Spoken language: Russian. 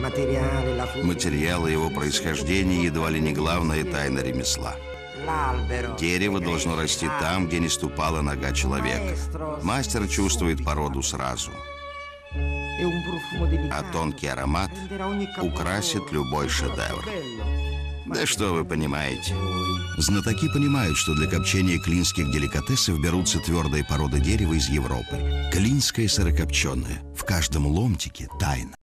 Материалы его происхождения едва ли не главная тайна ремесла. Дерево должно расти там, где не ступала нога человека. Мастер чувствует породу сразу. А тонкий аромат украсит любой шедевр. Да что вы понимаете? Знатоки понимают, что для копчения клинских деликатесов берутся твердые породы дерева из Европы. Клинское сырокопченое. В каждом ломтике тайна.